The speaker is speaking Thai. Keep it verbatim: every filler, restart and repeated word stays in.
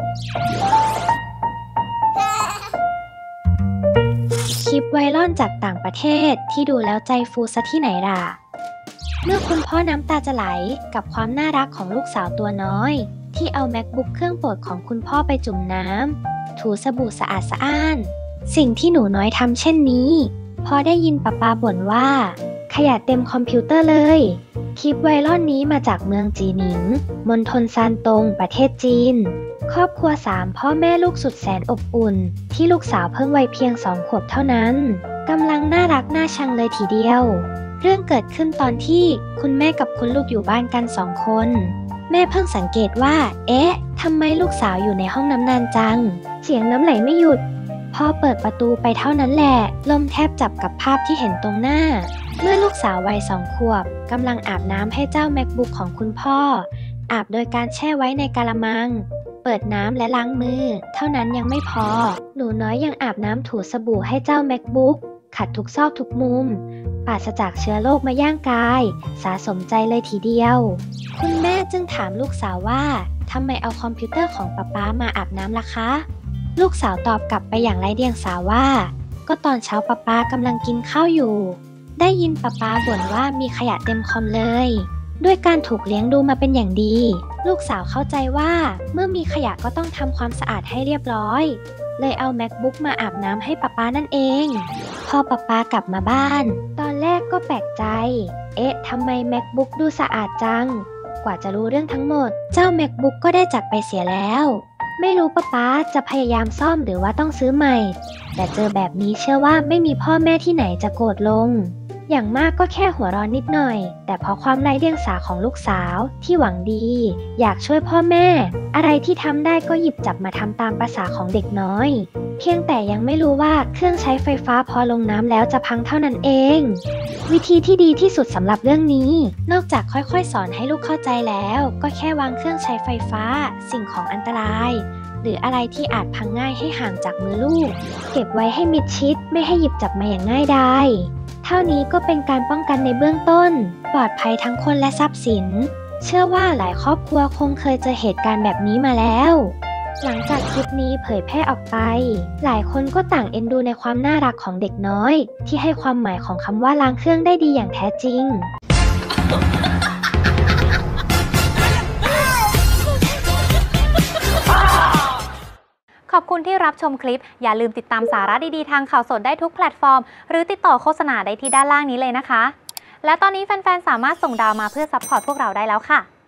คลิปไวรัลจากต่างประเทศที่ดูแล้วใจฟูซะที่ไหนล่ะเมื่อคุณพ่อน้ำตาจะไหลกับความน่ารักของลูกสาวตัวน้อยที่เอา MacBook เครื่องโปรดของคุณพ่อไปจุ่มน้ำถูสบู่สะอาดสะอ้านสิ่งที่หนูน้อยทำเช่นนี้พอได้ยินป้าป้าบ่นว่าขยะเต็มคอมพิวเตอร์เลยคลิปไวรัลนี้มาจากเมืองจีหนิงมณฑลซานตงประเทศจีนครอบครัวสามพ่อแม่ลูกสุดแสนอบอุ่นที่ลูกสาวเพิ่งวัยเพียงสองขวบเท่านั้นกำลังน่ารักน่าชังเลยทีเดียวเรื่องเกิดขึ้นตอนที่คุณแม่กับคุณลูกอยู่บ้านกันสองคนแม่เพิ่งสังเกตว่าเอ๊ะทำไมลูกสาวอยู่ในห้องน้ำนานจังเสียงน้ำไหลไม่หยุดพอเปิดประตูไปเท่านั้นแหละลมแทบจับกับภาพที่เห็นตรงหน้าเมื่อลูกสาววัยสองขวบกำลังอาบน้ำให้เจ้า MacBook ของคุณพ่ออาบโดยการแช่ไว้ในกะละมังเปิดน้ำและล้างมือเท่านั้นยังไม่พอหนูน้อยยังอาบน้ำถูสบู่ให้เจ้า MacBook ขัดทุกซอกทุกมุมปราศจากเชื้อโรคมาย่างกายสาสมใจเลยทีเดียวคุณแม่จึงถามลูกสาวว่าทำไมเอาคอมพิวเตอร์ของป๊าป๊ามาอาบน้ำล่ะคะลูกสาวตอบกลับไปอย่างไร้เดียงสาว่าก็ตอนเช้าป๊าป๊ากำลังกินข้าวอยู่ได้ยินป๊าป๊าบ่นว่ามีขยะเต็มคอมเลยด้วยการถูกเลี้ยงดูมาเป็นอย่างดีลูกสาวเข้าใจว่าเมื่อมีขยะก็ต้องทำความสะอาดให้เรียบร้อยเลยเอา MacBook มาอาบน้ำให้ป๊าป๊านั่นเองพอป๊าป๊ากลับมาบ้านตอนแรกก็แปลกใจเอ๊ะทำไม MacBook ดูสะอาดจังกว่าจะรู้เรื่องทั้งหมดเจ้า MacBook ก็ได้จากไปเสียแล้วไม่รู้ป๊าป๊าจะพยายามซ่อมหรือว่าต้องซื้อใหม่แต่เจอแบบนี้เชื่อว่าไม่มีพ่อแม่ที่ไหนจะโกรธลงอย่างมากก็แค่หัวร้อนนิดหน่อยแต่เพราะความไร้เดียงสาของลูกสาวที่หวังดีอยากช่วยพ่อแม่อะไรที่ทำได้ก็หยิบจับมาทำตามประสาของเด็กน้อยเพียงแต่ยังไม่รู้ว่าเครื่องใช้ไฟฟ้าพอลงน้ำแล้วจะพังเท่านั้นเองวิธีที่ดีที่สุดสำหรับเรื่องนี้นอกจากค่อยๆสอนให้ลูกเข้าใจแล้วก็แค่วางเครื่องใช้ไฟฟ้าสิ่งของอันตรายหรืออะไรที่อาจพังง่ายให้ห่างจากมือลูกเก็บไว้ให้มิดชิดไม่ให้หยิบจับมาอย่างง่ายดายเท่านี้ก็เป็นการป้องกันในเบื้องต้นปลอดภัยทั้งคนและทรัพย์สินเชื่อว่าหลายครอบครัวคงเคยเจอเหตุการณ์แบบนี้มาแล้วหลังจากคลิปนี้เผยแพร่ออกไปหลายคนก็ต่างเอ็นดูในความน่ารักของเด็กน้อยที่ให้ความหมายของคำว่าล้างเครื่องได้ดีอย่างแท้จริงขอบคุณที่รับชมคลิปอย่าลืมติดตามสาระดีๆทางข่าวสดได้ทุกแพลตฟอร์มหรือติดต่อโฆษณาได้ที่ด้านล่างนี้เลยนะคะและตอนนี้แฟนๆสามารถส่งดาวมาเพื่อซัพพอร์ตพวกเราได้แล้วค่ะ